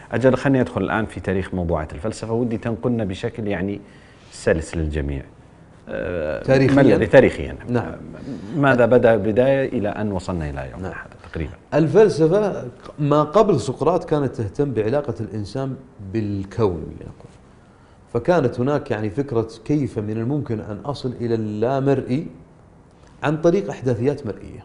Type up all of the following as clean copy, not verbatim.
أجل خليني أدخل الآن في تاريخ موضوعات الفلسفة، ودي تنقلنا بشكل يعني سلس للجميع. تاريخيا. تاريخيا نعم. ماذا بدأ بداية إلى أن وصلنا إلى يومنا هذا تقريبا؟ الفلسفة ما قبل سقراط كانت تهتم بعلاقة الإنسان بالكون يقول. فكانت هناك يعني فكرة كيف من الممكن أن أصل إلى اللامرئي عن طريق أحداثيات مرئية.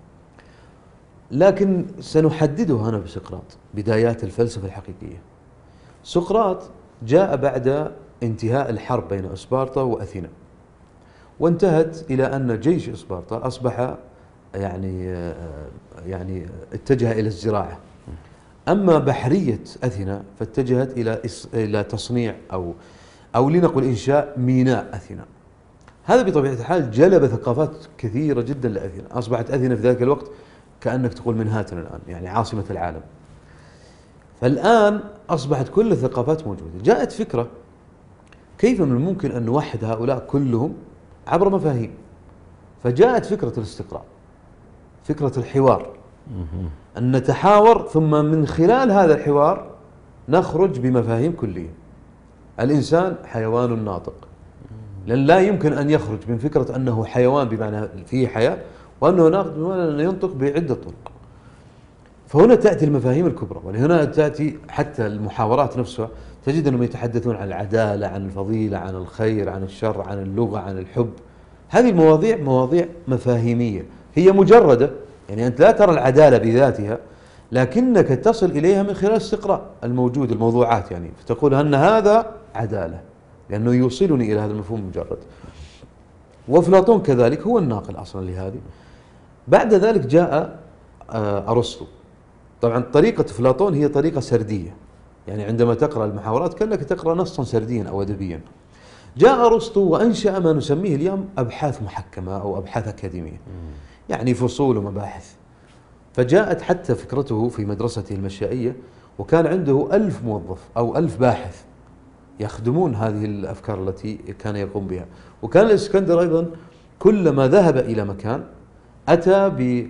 لكن سنحدده هنا بسقراط بدايات الفلسفة الحقيقية. سقراط جاء بعد انتهاء الحرب بين إسبارتا وأثينا، وانتهت إلى أن جيش إسبارتا أصبح يعني اتجه إلى الزراعة، أما بحرية أثينا فاتجهت إلى تصنيع أو لنقل إنشاء ميناء أثينا. هذا بطبيعة الحال جلب ثقافات كثيرة جدا لأثينا. أصبحت أثينا في ذلك الوقت كأنك تقول منهاتن الآن، يعني عاصمة العالم. فالآن أصبحت كل الثقافات موجودة. جاءت فكرة كيف من الممكن أن نوحد هؤلاء كلهم عبر مفاهيم، فجاءت فكرة الاستقراء، فكرة الحوار، أن نتحاور ثم من خلال هذا الحوار نخرج بمفاهيم كلية. الإنسان حيوان ناطق، لأن لا يمكن أن يخرج من فكرة أنه حيوان بمعنى فيه حياة وأنه ناطق بمعنى أنه ينطق بعدة طرق. فهنا تأتي المفاهيم الكبرى، ولهنا تأتي حتى المحاورات نفسها تجد أنهم يتحدثون عن العدالة، عن الفضيلة، عن الخير، عن الشر، عن اللغة، عن الحب. هذه المواضيع مواضيع مفاهيمية، هي مجردة، يعني أنت لا ترى العدالة بذاتها، لكنك تصل إليها من خلال استقراء الموجود الموضوعات، يعني فتقول أن هذا عدالة لأنه يوصلني إلى هذا المفهوم المجرد. وأفلاطون كذلك هو الناقل أصلا لهذه. بعد ذلك جاء أرسطو. طبعا طريقة أفلاطون هي طريقة سردية، يعني عندما تقرأ المحاورات كأنك تقرأ نصا سرديا أو أدبيا. جاء أرسطو وأنشأ ما نسميه اليوم أبحاث محكمة أو أبحاث أكاديمية، يعني فصول ومباحث. فجاءت حتى فكرته في مدرسته المشائية، وكان عنده 1000 موظف أو 1000 باحث يخدمون هذه الأفكار التي كان يقوم بها. وكان الإسكندر أيضا كلما ذهب إلى مكان أتى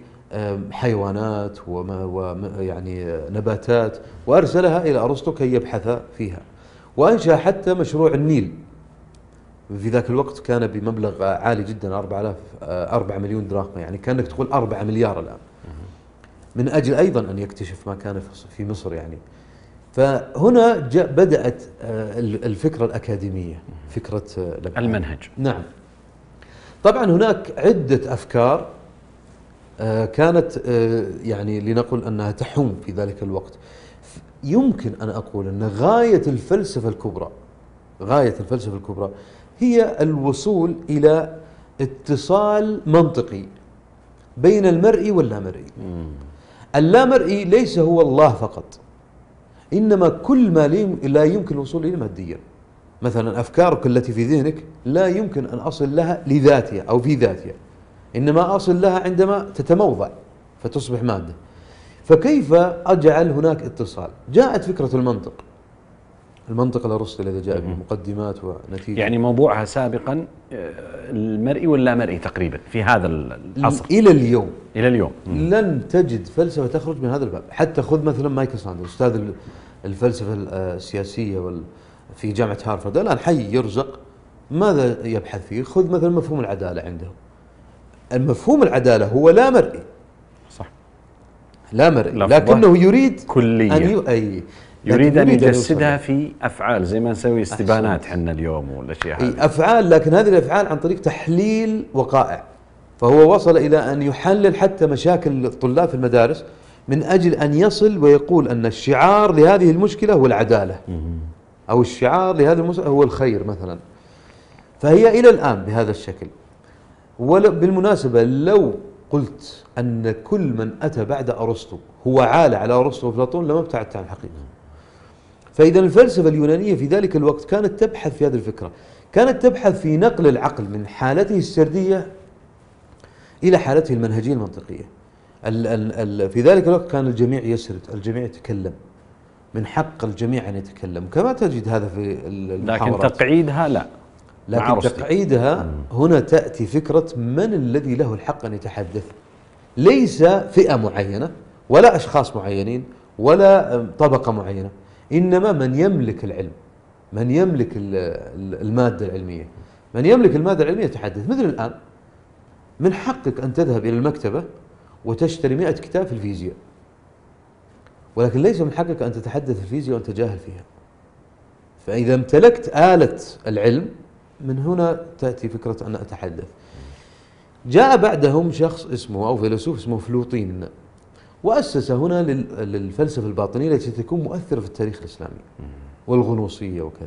بحيوانات ويعني نباتات وأرسلها إلى أرسطو كي يبحث فيها. وأنشأ حتى مشروع النيل، في ذاك الوقت كان بمبلغ عالي جدا، 4 مليون دراهم، يعني كأنك تقول 4 مليار الآن، من أجل أيضا أن يكتشف ما كان في مصر يعني. فهنا بدأت الفكرة الأكاديمية، فكرة المنهج. نعم. طبعا هناك عدة أفكار كانت يعني لنقل أنها تحوم في ذلك الوقت. يمكن أن أقول أن غاية الفلسفة الكبرى هي الوصول إلى اتصال منطقي بين المرئي واللامرئي. اللامرئي ليس هو الله فقط، إنما كل ما لا يمكن الوصول إليه ماديا. مثلا أفكارك التي في ذهنك لا يمكن أن أصل لها لذاتها أو في ذاتها، إنما أصل لها عندما تتموضع فتصبح مادة. فكيف أجعل هناك اتصال؟ جاءت فكرة المنطق الأرسطي الذي جاء بمقدمات ونتيجة، يعني موضوعها سابقا المرئي واللامرئي تقريبا في هذا العصر إلى اليوم لن تجد فلسفة تخرج من هذا الباب. حتى خذ مثلا مايكل ساندر أستاذ الفلسفة السياسية في جامعة هارفارد، الآن حي يرزق، ماذا يبحث فيه؟ خذ مثلا مفهوم العدالة عنده. المفهوم العدالة هو لا مرئي، صح، لا مرئي، لكنه يريد كلية يريد أن يجسدها في أفعال، زي ما نسوي استبانات حنا اليوم والأشياء هذه. أفعال، لكن هذه الأفعال عن طريق تحليل وقائع. فهو وصل إلى أن يحلل حتى مشاكل الطلاب في المدارس من أجل أن يصل ويقول أن الشعار لهذه المشكلة هو العدالة، أو الشعار لهذه المشكلة هو الخير مثلا. فهي إلى الآن بهذا الشكل. وبالمناسبة لو قلت أن كل من أتى بعد أرسطو هو عالة على أرسطو وأفلاطون لما ابتعدت عن الحقيقة. فإذا الفلسفة اليونانية في ذلك الوقت كانت تبحث في هذه الفكرة، كانت تبحث في نقل العقل من حالته السردية إلى حالته المنهجية المنطقية. في ذلك الوقت كان الجميع يسرد، الجميع يتكلم، من حق الجميع أن يتكلم، كما تجد هذا في المحاورات. لكن تقعيدها لا، لكن تقعيدها هنا تأتي فكرة من الذي له الحق أن يتحدث. ليس فئة معينة ولا أشخاص معينين ولا طبقة معينة، إنما من يملك العلم، من يملك المادة العلمية، من يملك المادة العلمية يتحدث. مثل الآن من حقك أن تذهب إلى المكتبة وتشتري 100 كتاب في الفيزياء، ولكن ليس من حقك أن تتحدث في الفيزياء وأنت جاهل فيها. فإذا امتلكت آلة العلم، من هنا تأتي فكرة أن أتحدث. جاء بعدهم شخص اسمه أو فيلسوف اسمه فلوطين، وأسس هنا للفلسفة الباطنية التي تكون مؤثرة في التاريخ الإسلامي والغنوصية وكذا.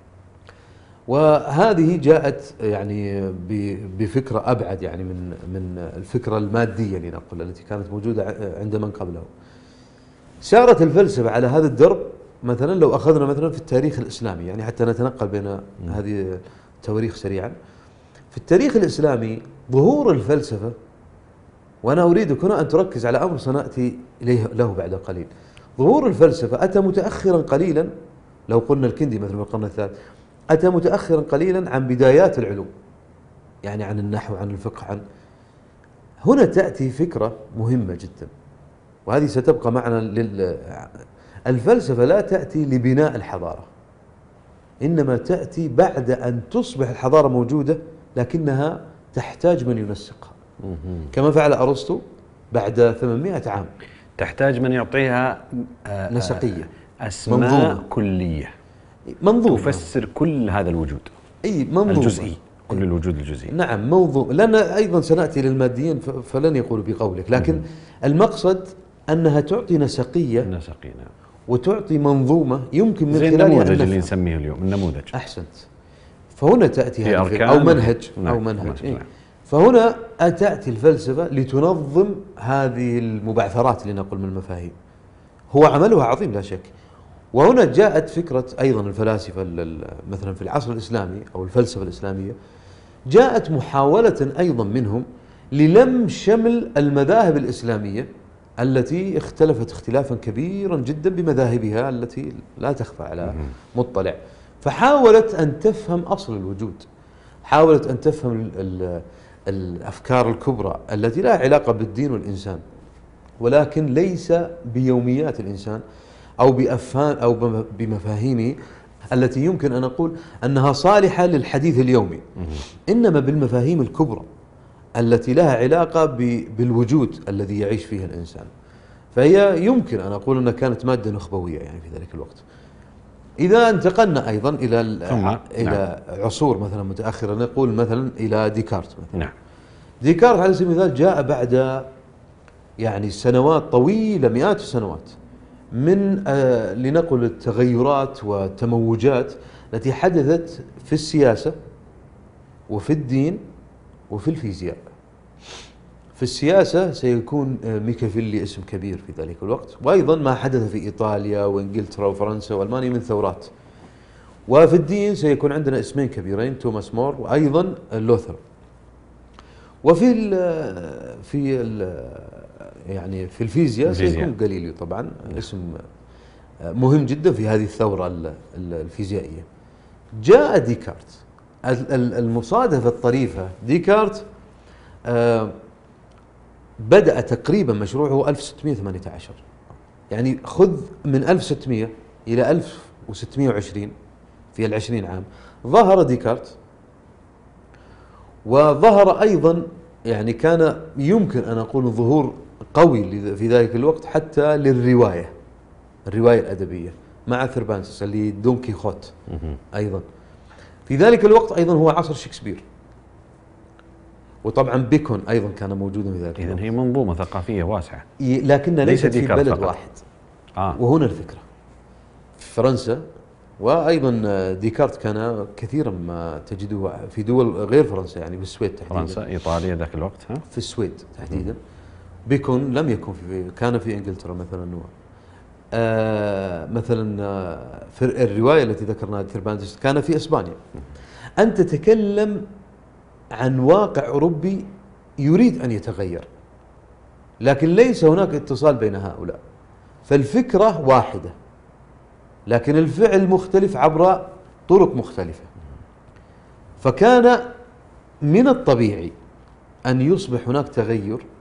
وهذه جاءت يعني بفكرة أبعد يعني من الفكرة المادية لنقول التي كانت موجودة عند من قبله. سارت الفلسفة على هذا الدرب. مثلا لو أخذنا مثلا في التاريخ الإسلامي، يعني حتى نتنقل بين هذه التواريخ سريعا. في التاريخ الإسلامي ظهور الفلسفة، وأنا أريدك هنا أن تركز على أمر سنأتي إليه له بعد قليل. ظهور الفلسفة أتى متأخرا قليلا، لو قلنا الكندي مثلا في القرن الثالث أتى متأخرا قليلا عن بدايات العلوم، يعني عن النحو، عن الفقه، هنا تأتي فكرة مهمة جدا، وهذه ستبقى معنا. الفلسفة لا تأتي لبناء الحضارة، إنما تأتي بعد أن تصبح الحضارة موجودة، لكنها تحتاج من ينسقها، كما فعل أرسطو بعد 800 عام. تحتاج من يعطيها نسقية، أسماء منظومة كلية، منظومة تفسر كل هذا الوجود، أي منظومة الجزئي، كل الوجود الجزئي. نعم موضوع، لأن أيضا سنأتي للماديين فلن يقولوا بقولك، لكن المقصد أنها تعطي نسقية، نعم. وتعطي منظومة يمكن من زي خلالها النموذج اللي نسميه اليوم النموذج. أحسنت. فهنا تأتي هذه أركان أو منهج نعم. أو منهج. إيه؟ فهنا تأتي الفلسفة لتنظم هذه المبعثرات لنقل من المفاهيم. هو عملها عظيم لا شك. وهنا جاءت فكرة أيضا الفلاسفة مثلا في العصر الإسلامي أو الفلسفة الإسلامية، جاءت محاولة أيضا منهم للم شمل المذاهب الإسلامية التي اختلفت اختلافا كبيرا جدا بمذاهبها التي لا تخفى على مطلع. فحاولت أن تفهم أصل الوجود، حاولت أن تفهم الأفكار الكبرى التي لها علاقة بالدين والإنسان، ولكن ليس بيوميات الإنسان أو بأفهام أو بمفاهيمه التي يمكن أن أقول أنها صالحة للحديث اليومي، إنما بالمفاهيم الكبرى التي لها علاقة بالوجود الذي يعيش فيه الإنسان. فهي يمكن أن أقول أنها كانت مادة نخبوية يعني في ذلك الوقت. إذا انتقلنا أيضا إلى عصور مثلا متأخرة، نقول مثلا إلى ديكارت مثلا. نعم. ديكارت على سبيل المثال جاء بعد يعني سنوات طويلة، مئات السنوات من لنقل التغيرات والتموجات التي حدثت في السياسة وفي الدين وفي الفيزياء. في السياسة سيكون ميكافيلي اسم كبير في ذلك الوقت، وأيضا ما حدث في إيطاليا وإنجلترا وفرنسا وألمانيا من ثورات. وفي الدين سيكون عندنا اسمين كبيرين، توماس مور وأيضا لوثر. وفي يعني في الفيزياء سيكون غاليليو طبعا، اسم مهم جدا في هذه الثورة الفيزيائية. جاء ديكارت. المصادفة الطريفة، ديكارت بدأ تقريبا مشروعه 1618، يعني خذ من 1600 إلى 1620 في 20 عام ظهر ديكارت. وظهر أيضا يعني كان يمكن أن أقول ظهور قوي في ذلك الوقت حتى للرواية، الرواية الأدبية مع ثربانسس اللي دون كيخوت. أيضا في ذلك الوقت أيضا هو عصر شكسبير، وطبعا بيكون أيضا كان موجودا في ذلك الوقت. إذن هي منظومة ثقافية واسعة، لكنها ليست في بلد فقط. واحد. وهنا الفكرة في فرنسا. وأيضا ديكارت كان كثيرا ما تجده في دول غير فرنسا، يعني في السويد تحديدا. فرنسا، إيطاليا ذاك الوقت. في السويد تحديدا. بيكون لم يكن كان في إنجلترا مثلا. مثلا في الرواية التي ذكرناها ثربانسس كان في إسبانيا. أنت تتكلم عن واقع أوروبي يريد أن يتغير، لكن ليس هناك اتصال بين هؤلاء. فالفكرة واحدة لكن الفعل مختلف عبر طرق مختلفة. فكان من الطبيعي أن يصبح هناك تغير